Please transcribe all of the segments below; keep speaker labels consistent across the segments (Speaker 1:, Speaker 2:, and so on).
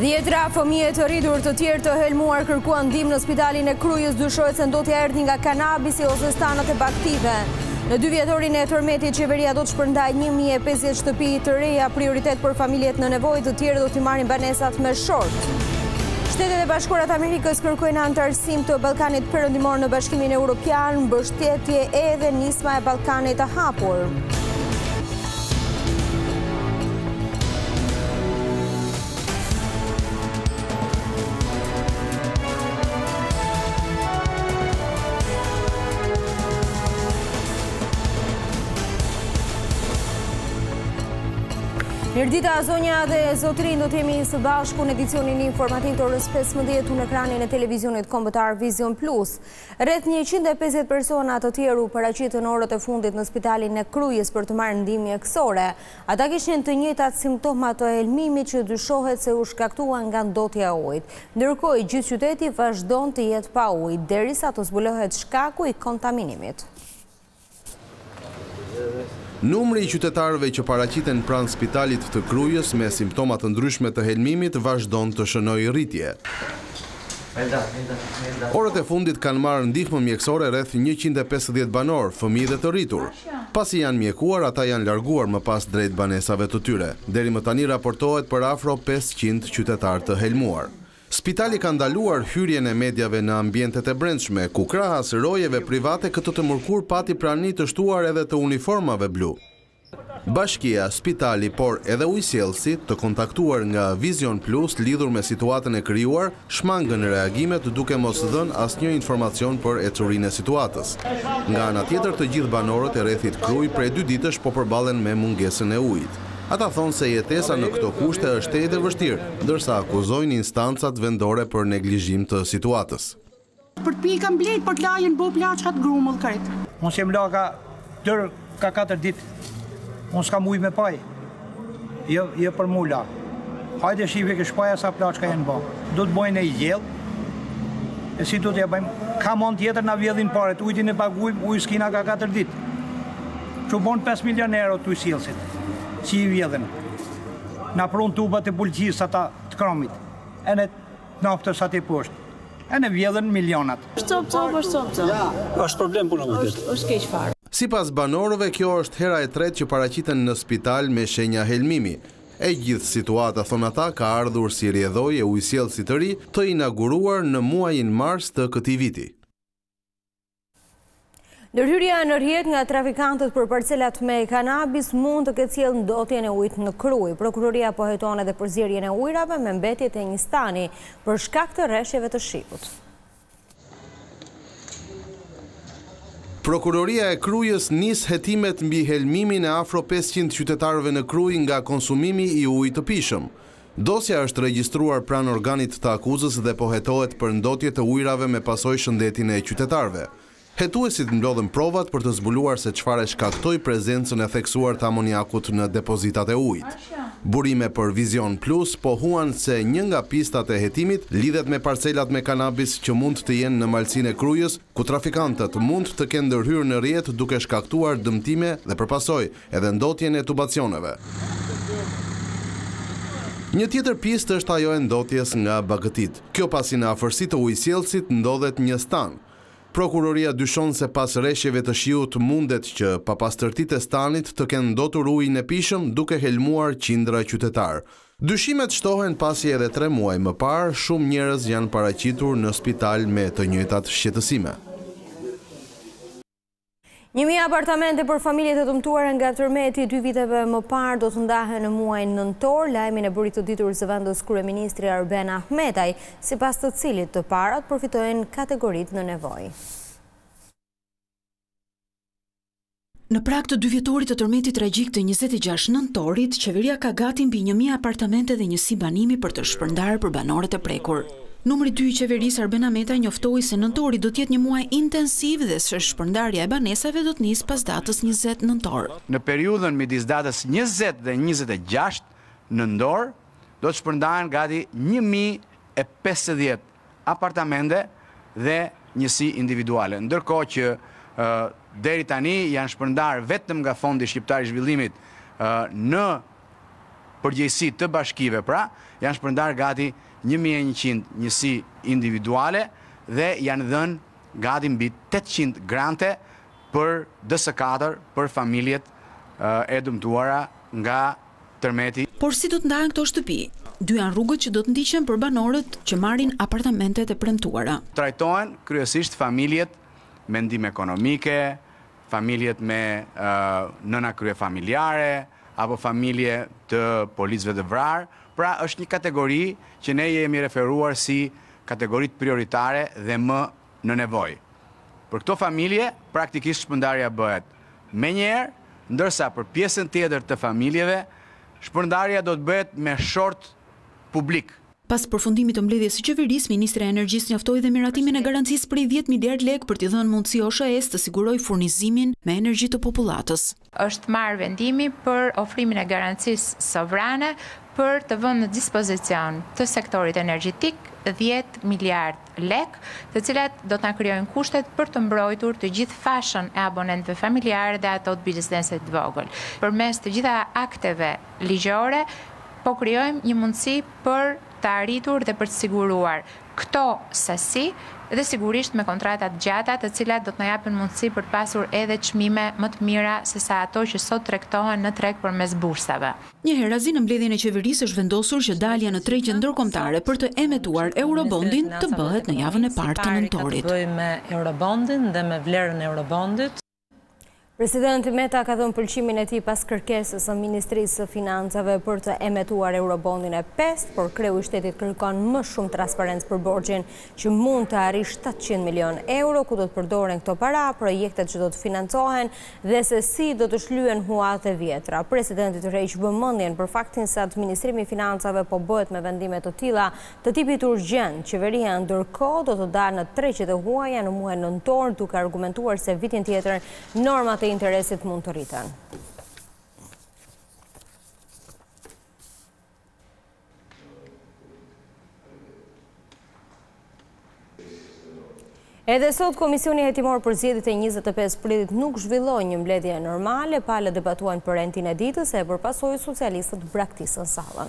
Speaker 1: 10 fëmijë të rritur të tjerë të helmuar kërkuan ndihmë në spitalin e Krujës, dyshohet se ndotja erdhi nga kanabisi ose stanat e baktive. Në 2 vjetorin e tërmetit, qeveria do të shpërndajë 1050 shtëpi të reja, prioritet për familjet në nevojë, të tjerë do t'i marrin banesat me short. Shtetet e Bashkuara të Amerikës kërkojnë anëtarësim të Ballkanit Perëndimor në Bashkimin Evropian, mbështetje edhe nisma e Ballkanit të hapur. Mirdita, zonja dhe zotrin, do t'jemi së bashku në edicionin informativ të orës 15 në ekranin e televizionit kombëtar Vizion Plus. Rreth 150 persona të tjeru paraqitën në orët e fundit në spitalin e Krujës për të marrë ndihmë mjekësore. Ata kishin të njëjtat simptoma të helmimit që dyshohet se u shkaktuan nga ndotja e ujit. Ndërkohë, gjithë qyteti vazhdon të jetë pa ujë derisa të zbulohet shkaku i kontaminimit.
Speaker 2: Numri i qytetarëve që paraqiten pranë spitalit të Krujës me simptoma të ndryshme të helmimit vazhdon të shënojë rritje. Orët e fundit kanë marrë ndihmë mjekësore rreth 150 banor, fëmijë dhe të rritur. Pasi janë mjekuar, ata janë larguar më pas drejt banesave të tyre. Deri më tani raportohet për afro 500 qytetarë të helmuar. Spitali ka ndaluar hyrjen e medjave në ambientet e brendshme, ku krahas rojeve private këtë të mërkur pati prani të shtuar edhe të uniformave blu. Bashkia, spitali, por edhe ujësjellësi, të kontaktuar nga Vizion Plus lidhur me situatën e krijuar, shmangën reagimet duke mos dhënë asnjë informacion për ecurinë e situatës. Nga ana tjetër, të gjithë banorët e rrethit Kruj prej 2 ditësh po përballen me mungesën e ujit. Ata thonë se jetesa në këto kushte është e vështirë, ndërsa akuzojnë instancat vendore për neglizhim të situatës.
Speaker 3: Për të pikë mbledh, për të lajën bo plaçkat grumull kret.
Speaker 4: Unë s'jem la ka 4 ditë. Unë s'kam ujë me paj. Jo për mu la. Hajde shive ke shpaja sa plaçka janë ba. Do të bojnë e i gjellë. E si do t'ja bëjmë? Ka mund tjetër na vjedhin paret. Ujtin e pagujmë, ujë s'kina ka 4 ditë. Që bon 5 milion euro të ujësjellësit. Si i vjedhen. Na pron tubat e policisë ata të kromit. E në naftës ati poshtë. E në vjedhen milionat.
Speaker 3: Stop.
Speaker 4: Është problem puna më tjetë.
Speaker 3: Është keq fare.
Speaker 2: Sipas banorëve, kjo është hera e tretë që paraqiten në spital me shenja helmimi. E gjithë situata, thon ata, ka ardhur si rrjedhojë e ujësjellësit të ri të inauguruar në muajin mars të këtij viti.
Speaker 1: Ndërhyrja në rrjet nga trafikantët për parcelat me kanabis mund të ketë sjellë ndotjen e ujit në Krujë. Prokuroria po heton edhe përzierjen e ujrave me mbetjet e një stani për shkak të rreshjeve të shiput.
Speaker 2: Prokuroria e Krujës nis hetimet mbi helmimin e afro 500 qytetarëve në Krujë nga konsumimi i ujit të pishëm. Dosja është regjistruar pranë organit të akuzës dhe po hetohet për ndotje të ujrave me pasojë shëndetin e qytetarëve. Hetuesit mblodhen provat për të zbuluar se çfarë shkaktoi prezencën e theksuar të amoniakut në depozitat e ujit. Burime për Vizion Plus po huan se një nga pistat e hetimit lidhet me parcelat me kanabis që mund të jenë në malsinë e Krujës, ku trafikantët mund të kenë ndërhyrë në rrjet duke shkaktuar dëmtime dhe përpasoj edhe ndotjen e tubacioneve. Një tjetër pistë është ajo e ndotjes nga bagëtit. Kjo pasi në afërsi të ujësjellësit ndodhet një stan. Prokuroria dyshon se pas rreshjeve të shiut mundet që papastërtitë e stanit të kenë ndotur ujin e pishëm duke helmuar qindra qytetar. Dyshimet shtohen pasi edhe 3 muaj më parë shumë njerëz janë paraqitur në spital me të njëjtat shqetësime.
Speaker 1: 1000 apartamente për familjet e dëmtuara nga tërmeti 2 viteve më parë do të ndahen në muajin nëntor. Lajmin e bëri të ditur zëvendës kryeministri Albanian Ahmetaj, sipas të cilit të parat përfitojnë kategoritë në nevojë.
Speaker 5: Në prag të 2 vjetorit të tërmetit tragjik të 26 nëntorit, qeveria ka gati mbi 1000 apartamente dhe njësi banimi për të shpërndarë për banorët e prekur. Numri 2 i qeverisë Albanian Ahmetaj njoftoi se nëntori do të jetë një muaj intensiv dhe se shpërndarja e banesave do të nisë pas datës 20 nëntor.
Speaker 6: Në periudhën midis datës 20 dhe 26 nëntor do të shpërndahen gati 1050 apartamente dhe njësi individuale. Ndërkohë që deri tani janë shpërndar vetëm nga Fondi Shqiptar i Zhvillimit në përgjegjësi të bashkive, pra janë shpërndar gati 1100 njësi individuale dhe janë dhënë gati mbi 800 grante për DS4 për familjet e dëmtuara nga tërmeti.
Speaker 5: Por si do të ndahen këto shtëpi? Dy janë rrugët që do të ndiqen për banorët që marrin apartamentet e premtuara.
Speaker 6: Trajtohen kryesisht familjet me ndihmë ekonomike, familjet me nëna kryefamiljare, apo familje të policëve të vrarë. Pra është një kategori që ne jemi referuar si kategorit prioritare dhe më në nevojë. Për këto familje, praktikisht shpërndarja bëhet me njerë, ndërsa për pjesën tjetër të familjeve, shpërndarja do të bëhet me short publik.
Speaker 5: Pas përfundimit të mbledhjes së qeverisë, Ministri i Energjisë njoftoi dhe miratimin e garancisë për 10 miliard lekë për t'i dhënë mundësi OSHE-s të sigurojë furnizimin me energji të popullatës.
Speaker 7: Është marrë vendimi për ofrimin e garancisë sovrane për të vënë në dispozicion të sektorit energjetik 10 miliard lekë, të cilat do të na krijojnë kushtet për të mbrojtur të gjithë fashën e abonentëve familjarë dhe ato të bizneset të vogël. Përmes të gjitha akteve ligjore, po krijojmë një mundësi për të arritur dhe për të siguruar këto sasi dhe sigurisht me kontratat gjata të cilat do të na japin mundësi për të pasur edhe çmime më të mira se sa ato që sot tregtohen në treg përmes bursave.
Speaker 5: Një herazi në mbledhjen e qeverisë është vendosur që dalja në tregje ndërkombëtare për të emetuar eurobondin të bëhet në javën e parë të nëntorit.
Speaker 8: Bëj me eurobondin dhe me vlerën e eurobondit.
Speaker 1: Presidenti Meta ka dhënë pëlqimin e tij pas kërkesës së Ministrisë së Financave për të emetuar eurobondin e 5, por kreu i shtetit kërkon më shumë transparencë për borxhin që mund të arrijë 700 milion euro, ku do të përdoren këto para, projektet që do të financohen dhe se si do të shlyen huat e vjetra. Presidenti tërheq vëmendjen për faktin se administrimi i financave po bëhet me vendime të tilla të tipit urgjent. Qeveria ndërkohë do të dalë në tregjet e huaja në muajin nëntor, duke argumentuar se vitin tjetër normat e interesit mund të rriten. Edhe sot Komisioni Hetimor për Zgjedhjet e 25 prillit nuk zhvilloi një mbledhje normale, palët debatuan për rentin e ditës e përpasoi socialistët braktisën sallën.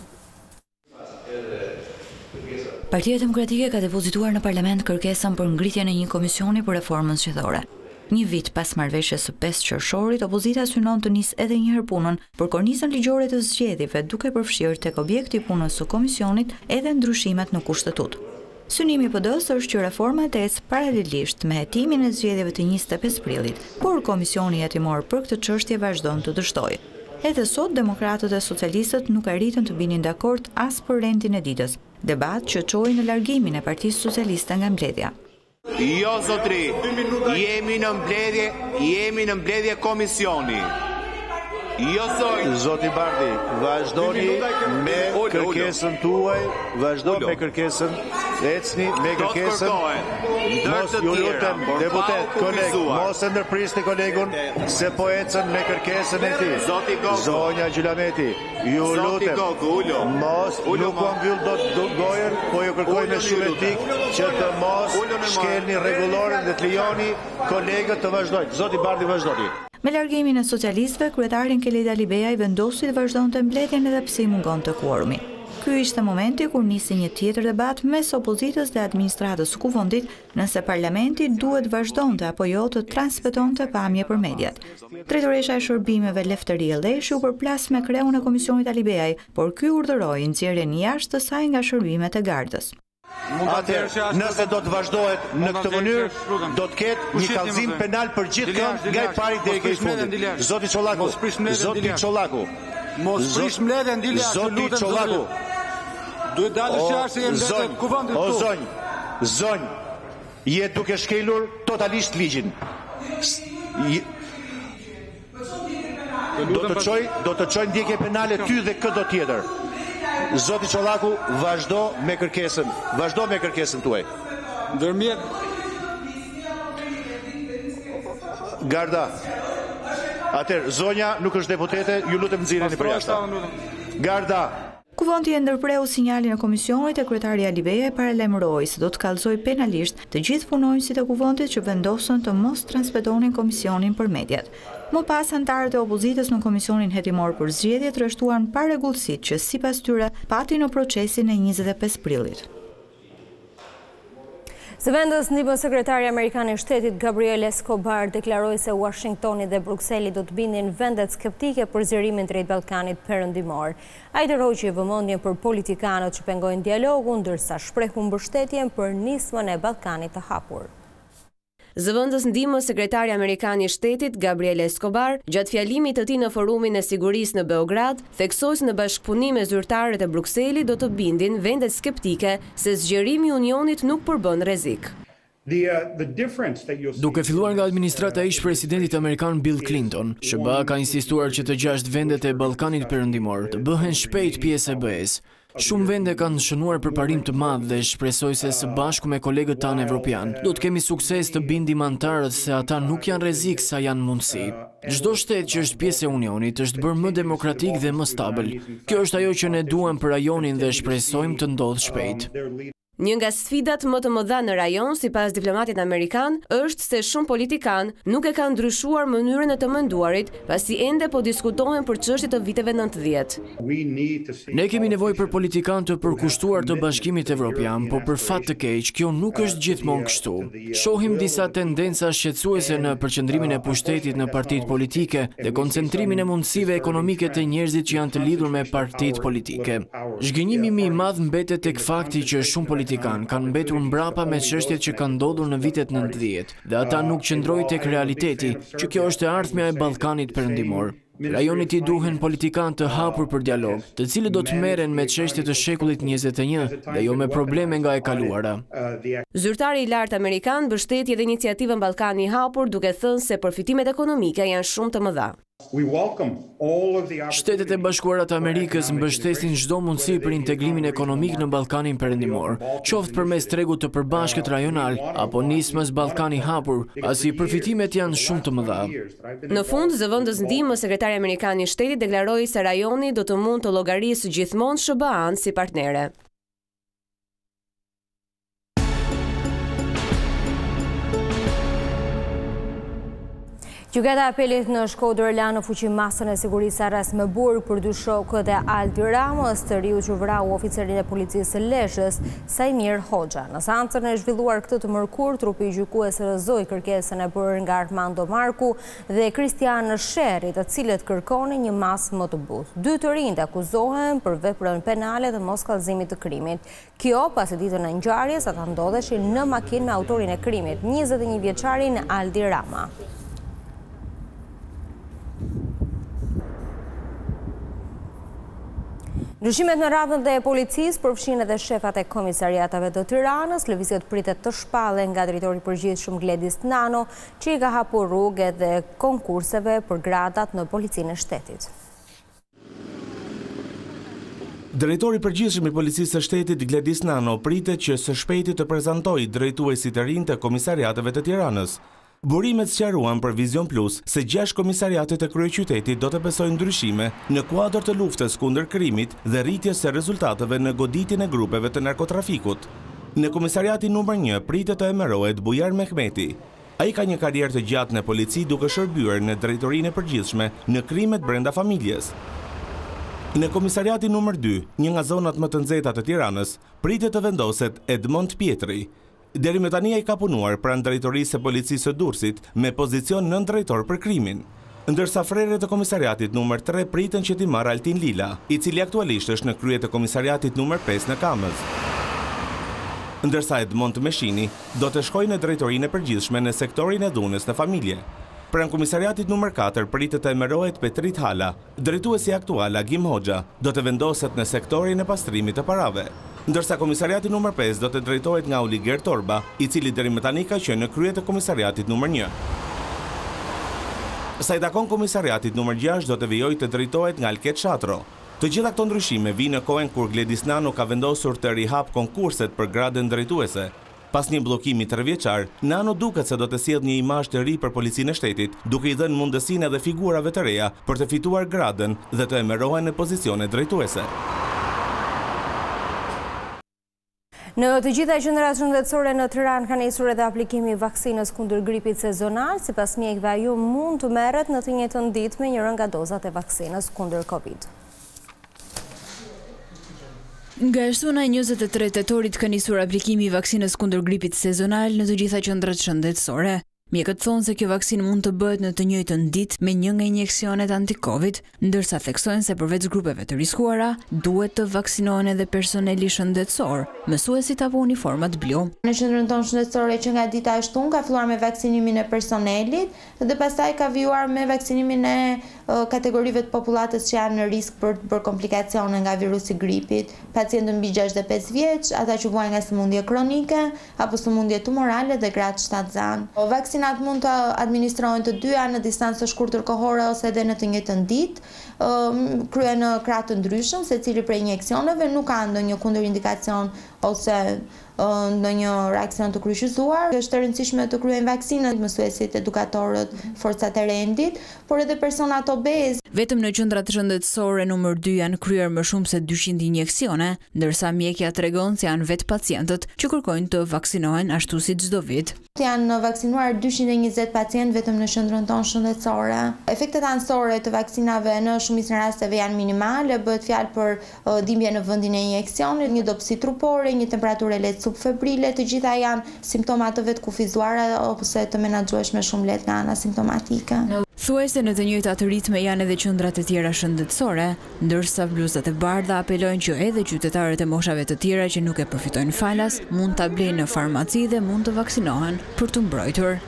Speaker 9: Partia Demokratike ka depozituar në parlament kërkesën për ngritjen e një komisioni për reformën zgjedhore. Një vit pas marrëveshjes së 5 qershorit, opozita synon të nisë edhe një herë punën për kornizën ligjore të zgjedhjeve, duke përfshirë tek objekti i punës së komisionit edhe ndryshimet në kushtetut. Synimi i PD-s është që reforma të ecë paralelisht me hetimin e zgjedhjeve të 25 prillit, por komisioni hetimor për këtë çështje vazhdon të dështojë. Edhe sot demokratët e socialistët nuk arritën të binin dakord as për rentin e ditës, debat që çoi në largimin e Partisë Socialiste nga mbledhja.
Speaker 10: Jo, zotri, jemi në mbledhje komisioni. Jo,
Speaker 11: Zoti Bardi, vazhdoni me kërkesën tuaj, vazhdoni me kërkesën, ecni me kërkesën. Mos ju lutem, deputet, koleg, mos e ndërprisni kolegun, se po ecën me kërkesën e tij. Zonja Gjulameti, ju lutem, mos nuk po mbyll dot gojën, po ju kërkoj me shumë etik që të mos shkelni rregulloren dhe të lejoni kolegët të vazhdojnë. Zoti Bardi, vazhdoni.
Speaker 9: Me largimin e socialistëve, kryetarin Kelida Libeja i vendosi të vazhdonte mbledhjen edhe pse i mungonte kuorumi. Ky ishte momenti kur nisi një tjetër debat mes opozitës dhe administratës së kuvendit nëse parlamenti duhet vazhdonte apo jo të transmetonte pamje për mediat. Drejtoresha e shërbimeve Lefteri Elleshi u përplas me kreun e komisionit Alibejaj, por ky urdhëroi nxjerrjen jashtë të saj nga shërbimet e gardës.
Speaker 11: Atëherë, nëse do të vazhdohet në këtë mënyrë, do të ketë një kallëzim penal për gjithë kënd nga i pari deri i fundit. Zoti Çollaku, Zoti Çollaku.
Speaker 10: Mos prish mbledhjen Dilja,
Speaker 11: Zoti Çollaku.
Speaker 10: Duhet dalësh jashtë e mbledhjet kuvendit
Speaker 11: këtu. O zonj, je duke shkelur totalisht ligjin. Do të çoj ndjekje penale ty dhe këto tjetër. Zoti Çollaku, vazhdo me kërkesën tuaj.
Speaker 10: Ndërmjet
Speaker 11: Garda. Atëherë, zonja nuk është deputete, ju lutem nxirreni për jashtë. Garda.
Speaker 9: Kuvendi e ndërpreu sinjalin e komisionit e kryetari Alibeja e paralajmëroi se do të kallëzoj penalisht të gjithë punonjësit e kuvendit që vendosën të mos transmetonin komisionin për mediat. Më pas, anëtarët e opozitës në Komisionin Hetimor për Zgjedhje trashtuan parregullësitë që sipas tyre pati në procesin e 25 prillit.
Speaker 1: Së vendës, ndihmës sekretari Amerikan i Shtetit Gabriel Escobar deklaroi se Washingtoni dhe Brukseli do të bindin vendet skeptike për zgjerimin drejt Ballkanit Perëndimor. Ai ndërhoqi vëmendjen për politikanët që pengojnë dialogun, ndërsa shprehu mbështetjen për nismën e Ballkanit të hapur.
Speaker 12: Zëvendës ndihmës sekretari Amerikan i Shtetit Gabriel Escobar, gjatë fjalimit të tij në Forumin e Sigurisë në Beograd, theksoi se në bashkëpunim me zyrtarët e Brukselit do të bindin vendet skeptike se zgjerimi i Unionit nuk përbën rrezik.
Speaker 13: Duke filluar nga administrata e ish-presidentit amerikan Bill Clinton, SBA ka insistuar që të 6 vendet e Ballkanit Perëndimor të bëhen shpejt pjesë e BE-s. Shumë vende kanë shënuar përparim të madh dhe shpresoj se së bashku me kolegët tanë evropian do të kemi sukses të bindim antarët se ata nuk janë rrezik sa janë mundësi. Çdo shtet që është pjesë e Unionit është bërë më demokratik dhe më stabil. Kjo është ajo që ne duam për rajonin dhe shpresojmë të ndodhë shpejt.
Speaker 12: Një nga sfidat më të mëdha në rajon, sipas diplomatit amerikan, është se shumë politikan nuk e kanë ndryshuar mënyrën e të menduarit, pasi ende po diskutohen për çështje të viteve 90.
Speaker 13: Ne kemi nevojë për politikan të përkushtuar të Bashkimit Evropian, po për fat të keq, kjo nuk është gjithmonë kështu. Shohim disa tendenca shqetësuese në përqendrimin e pushtetit në partitë politike dhe koncentrimin e mundësive ekonomike të njerëzit që janë të lidhur me partitë politike. Zhgënjimi më i madh mbetet tek fakti që shumë kanë mbetur mbrapa me çështjet që kanë ndodhur në vitet 90 dhe ata nuk qëndrojnë tek realiteti që kjo është e ardhmja e Ballkanit Perëndimor. Rajonit i duhen politikan të hapur për dialog, të cilët do të merren me çështjet e shekullit 21 dhe jo me probleme nga e kaluara.
Speaker 12: Zyrtari i lartë amerikan mbështeti edhe iniciativën Ballkani i hapur, duke thënë se përfitimet ekonomike janë shumë të mëdha.
Speaker 13: Shtetet e Bashkuara të Amerikës mbështesin çdo mundësi për integrimin ekonomik në Ballkanin Perëndimor, qoftë përmes tregut të përbashkët rajonal apo nismës Ballkani hapur, pasi përfitimet janë shumë të mëdha.
Speaker 12: Në fund, zëvendës ndihmës sekretari amerikan i Shtetit deklaroi se rajoni do të mund të llogarisë gjithmonë SBA-n si partnere.
Speaker 1: Gjykata e apelit në Shkodër la në fuqi masën e sigurisë arrest me burg për dy shokët e Aldi Ramës, të riu që vrau oficerin e policisë së Lezhës, Sajmir Hoxha. Në seancën e zhvilluar këtë të mërkur, trupi i gjykues rrëzoi kërkesën e bërë nga Armando Marku dhe Kristian Sherri, të cilët kërkonin një masë më të butë. Dy të rinjt akuzohen për veprën penale dhe moskallëzimit të krimit. Kjo pasi ditën e ngjarjes ata ndodheshin në makinë me autorin e krimit, 21 vjeçarin Aldi Rama. Ndryshimet në radhën dhe policisë përfshin edhe shefat e komisariatave të Tiranës. Lëvizjet pritet të shpallen nga drejtori përgjithshëm Gledis Nano, që i ka hapur rrugë dhe konkurseve për gradat në policinë e shtetit.
Speaker 14: Drejtori përgjithshëm i policisë së shtetit Gledis Nano pritet që së shpejti të prezantojë drejtuesit të rinj të komisariateve të Tiranës. Burimet sqaruan për Vizion Plus se 6 komisariatet e kryeqytetit do të besojnë ndryshime në kuadër të luftës kundër krimit dhe rritjes së rezultateve në goditjen e grupeve të narkotrafikut. Në komisariatin numër 1 pritet të emërohet Bujar Mehmeti. Ai ka një karrierë të gjatë në polici duke shërbyer në drejtorinë e përgjithshme në krimet brenda familjes. Në komisariatin numër 2, një nga zonat më të nxehta të Tiranës, pritet të vendoset Edmond Pietri. Deri më tani ai ka punuar pranë drejtorisë së policisë së Durrësit me pozicion nëndrejtor për krimin. Ndërsa frerët e komisariatit numër 3 priten që t'i marrë Altin Lila, i cili aktualisht është në krye të komisariatit numër 5 në Kamës. Ndërsa Edmond Meshini do të shkojë në drejtorinë e përgjithshme në sektorin e dhunës në familje. Pranë komisariatit numër 4 pritet të emërohet Petrit Hala. Drejtuesi aktual Agim Hoxha do të vendoset në sektorin e pastrimit të parave. Ndërsa komisariati numër 5 do të drejtohet nga Oliger Torba, i cili deri më tani ka qenë në krye të komisariatit numër 1. Sa i takon komisariatit numër 6 do të vijojë të drejtohet nga Alket Shatro. Të gjitha këto ndryshime vinë në kohën kur Gledis Nano ka vendosur të rihap konkurset për gradën drejtuese. Pas një bllokimi 3 vjeçar, Nano duket se do të sjellë një imazh të ri për policinë e shtetit, duke i dhënë mundësinë edhe figurave të reja për të fituar gradën dhe të emërohen në pozicione drejtuese.
Speaker 1: Në të gjitha qendrat shëndetësore në Tiranë ka nisur edhe aplikimi i vaksinës kundër gripit sezonal, sipas mjekëve ajo mund të merret në të njëjtën ditë me njëra nga dozat e vaksinës kundër Covid.
Speaker 5: Nga shtuna 23 tetorit ka nisur aplikimi i vaksinës kundër gripit sezonal në të gjitha qendrat shëndetësore. Mjekët thonë se kjo vaksinë mund të bëhet në të njëjtën ditë me një nga injeksionet anti-Covid, ndërsa theksojnë se përveç grupeve të riskuara, duhet të vaksinohen edhe personeli shëndetësor, mësuesit apo uniformat blu.
Speaker 15: Në qendrën tonë shëndetësore që nga dita e shtunë ka filluar me vaksinimin e personelit dhe pastaj ka vijuar me vaksinimin e kategorive të popullatës që janë në risk për komplikacione nga virusi gripit, pacientë mbi 65 vjeç, ata që vuajnë nga sëmundje kronike apo sëmundje tumorale dhe gradë shtatëzan. Vaksinat mund të administrohen të dyja në distancë të shkurtër kohore ose edhe në të njëjtën ditë, kryen në krah të ndryshëm, secili prej injeksioneve nuk ka ndonjë kundërindikacion ose ndonjë reakcion të kryqëzuar. Është e rëndësishme të kryejnë vaksinat mësuesit, edukatorët, forcat e rendit, por edhe personat obez.
Speaker 5: Vetëm në qendrat shëndetësore numër 2 janë kryer më shumë se 200 injeksione, ndërsa mjekja tregon se janë vetë pacientët që kërkojnë të vaksinohen ashtu si çdo vit.
Speaker 15: Janë vaksinuar 220 pacientë vetëm në qendrën tonë shëndetësore. Efektet anësore të vaksinave në shumicën e rasteve janë minimale, bëhet fjalë për dhimbje në vendin e injeksionit, një dobësi trupore, një temperaturë lehtë subfebrile, të gjitha janë simptoma të vetë kufizuara ose të menaxhueshme shumë lehtë nga ana simptomatike.
Speaker 5: Thuajse në të njëjtat ritme janë edhe qendrat e tjera shëndetësore, ndërsa bluzat e bardha apelojnë që edhe qytetarët e moshave të tjera që nuk e përfitojnë falas mund ta blejnë në farmaci dhe mund të vaksinohen për të mbrojtur.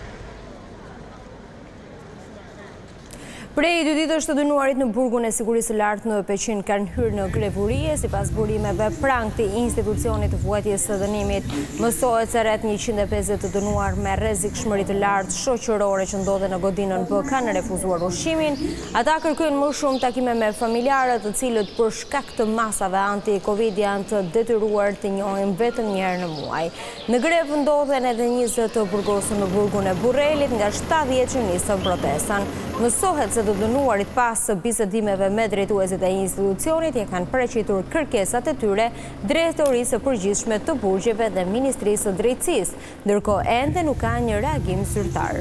Speaker 1: Prej 2 ditësh të dënuarit në burgun e sigurisë së lartë në Peqin kanë hyrë në grevurie, sipas burimeve pranë këtij institucionit të vuajtjes së dënimit. Mësohet se rreth 150 të dënuar me rrezikshmëri të lartë shoqërore që ndodhen në godinën B kanë refuzuar ushqimin. Ata kërkojnë më shumë takime me familjarët, të cilët për shkak të masave anti-Covid janë të detyruar të njohin vetëm një herë në muaj. Në grevë ndodhen edhe 20 të burgosur në burgun e Burrelit, nga 70 që nisën protestën. Mësohet se të dënuarit pas bisedimeve me drejtuesit e institucionit e kanë paraqitur kërkesat e tyre drejtorisë së përgjithshme të burgjeve dhe Ministrisë së Drejtësisë, ndërkohë ende nuk ka një reagim zyrtar.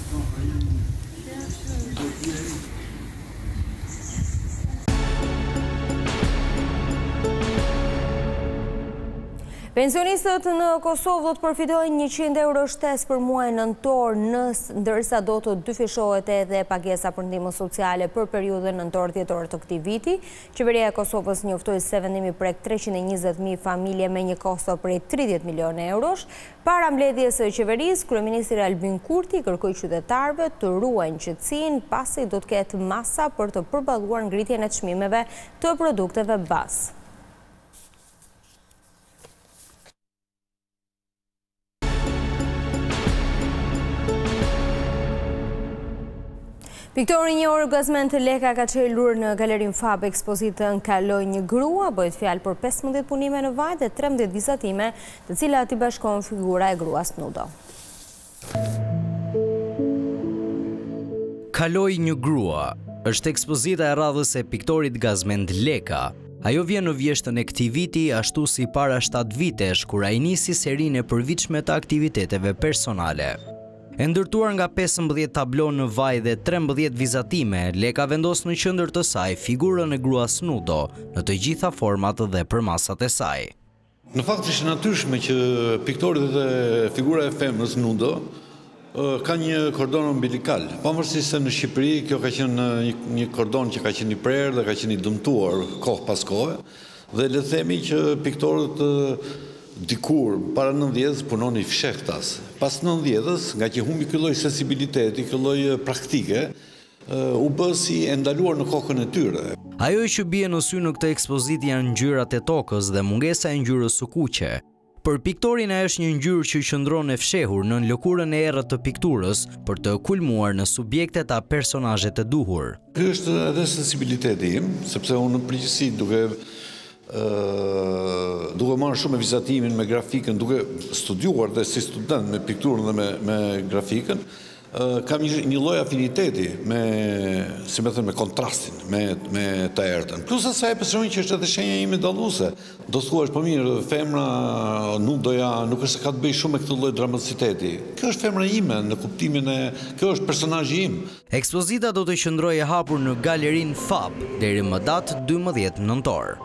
Speaker 1: Pensionistët në Kosovë do të përfitojnë 100 euro shtesë për muajin nëntor, ndërsa do të dyfishohet edhe pagesa për ndihmë sociale për periudhën nëntor-dhjetor të këtij viti. Qeveria e Kosovës njoftoi se vendimi prek 320.000 familje me një kosto prej 30 milionë eurosh. Para mbledhjes së qeverisë, kryeministri Albin Kurti kërkoi qytetarëve të ruajnë qetësinë pasi do të ketë masa për të përballuar ngritjen e çmimeve të produkteve bazë. Piktori një orgazment të leka ka qelur në galerin Fab ekspozitën Kaloj një grua, bëhet fjalë për 15 punime në vaj dhe 13 vizatime, të cilat i bashkon figura e gruas nudo.
Speaker 16: Kaloj një grua është ekspozita e radhës e piktorit gazmend Leka. Ajo vjen në vjeshtën e këtij viti ashtu si para 7 vitesh, kur ai nisi serinë e përvitshme të aktiviteteve personale. E ndërtuar nga 15 tablo në vaj dhe 13 vizatime, Leka vendos në qendër të saj figurën e gruas nudo në të gjitha format dhe përmasat e saj.
Speaker 17: Në fakt është natyrshme që piktori dhe figura e femrës nudo ka një kordon umbilikal. Pavarësisht se në Shqipëri kjo ka qenë një kordon që ka qenë i prerë dhe ka qenë i dëmtuar kohë pas kohe, dhe le të themi që piktorët dikur, para 90-s, punoni fshehtas. Pas 90-s, nga që humbi ky lloj sensibiliteti, ky lloj praktike, u bë si e ndaluar në kokën e tyre.
Speaker 16: Ajo që bie në sy në këtë ekspozitë janë ngjyrat e tokës dhe mungesa e ngjyrës së kuqe. Për piktorin ajo është një ngjyrë që qëndron e fshehur në lëkurën e errët të pikturës për të kulmuar në subjektet a personazhet e duhur.
Speaker 17: Ky është edhe sensibiliteti im, sepse unë në përgjithësi duke marrë shumë me vizatimin, me grafikën, duke studiuar dhe si student me pikturën dhe me grafikën, kam një lloj afiniteti me kontrastin, me të errëtën. Plus asaj besoj që është edhe shenja ime dalluese. Do thuash po mirë, femra nuk është se ka të bëjë shumë me këtë lloj dramatiziteti. Kjo është femra ime në kuptimin kjo është personazhi im.
Speaker 16: Ekspozita do të qëndrojë e hapur në Galerinë FAP deri më datë 12 nëntor.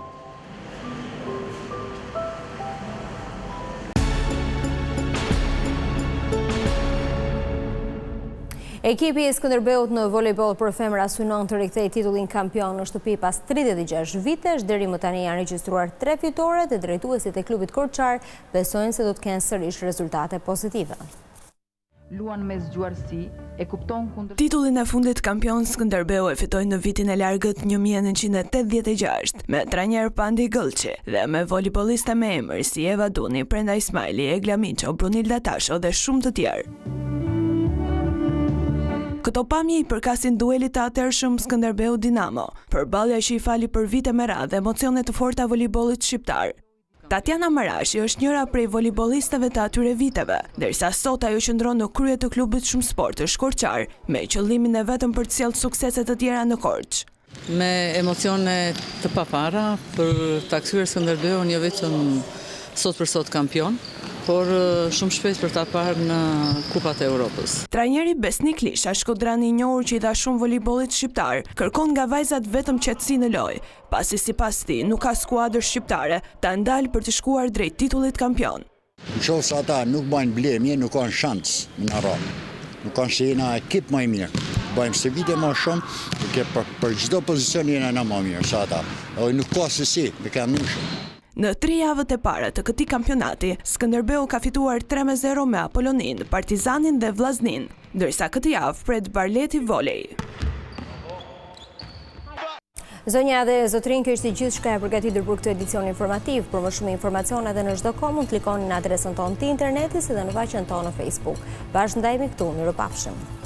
Speaker 1: Ekipi i Skënderbeut në volejboll për femra synon të rikthejë titullin kampion në shtëpi pas 36 vitesh. Deri më tani janë regjistruar 3 fitore dhe drejtuesit e klubit korçar besojnë se do të kenë sërish rezultate pozitive.
Speaker 18: Luan me zgjuarsi e kupton kundër.
Speaker 19: Titullin e fundit kampion Skënderbeu e fitoi në vitin e largët 1986 me trajner Pandi Gëllçi dhe me volejbolliste me emër si Eva Duni, Brenda Ismaili, Egla Miço, Brunilda Tasho dhe shumë të tjerë. Këto pamje i përkasin duelit të atërshëm Skënderbeu Dinamo, përballja që i fali për vite me radhë emocione të forta volejbollit shqiptar. Tatjana Marashi është njëra prej volejbollistëve të atyre viteve, ndërsa sot ajo qëndron në krye të klubit shumë sportësh Korçar, me qëllimin e vetëm për të sjellë suksese të tjera në Korç.
Speaker 18: Me emocione të papara për ta kthyer Skënderbeun jo vetëm sot për sot kampion, por shumë shpejt për ta parë në Kupat e Europës.
Speaker 19: Trajneri Besnik Lisha, shkodrani i njohur që i dha shumë volejbollit shqiptar, kërkon nga vajzat vetëm qetësi në lojë, pasi sipas tij nuk ka skuadër shqiptare ta ndalë për të shkuar drejt titullit kampion.
Speaker 20: Nëse ata nuk bajnë blemje, nuk kanë shans në rrugë. Nuk kanë se jena ekip më i mirë. Bajmë se vite më shumë, për çdo pozicion jena në më mirë se ata. Nuk ka se si, me kanë nushëm.
Speaker 19: Në 3 javët e para të këtij kampionati, Skënderbeu ka fituar 3-0 me Apollonin, Partizanin dhe Vllaznin, ndërsa këtë javë pret Barleti Volej.
Speaker 1: Zonja dhe zotrin, kjo ishte gjithçka e përgatitur për këtë edicion informativ. Për më shumë informacione dhe në çdo kohë mund të klikoni në adresën tonë të internetit si dhe në faqen tonë në Facebook. Bashkë ndajemi këtu, mirupafshim.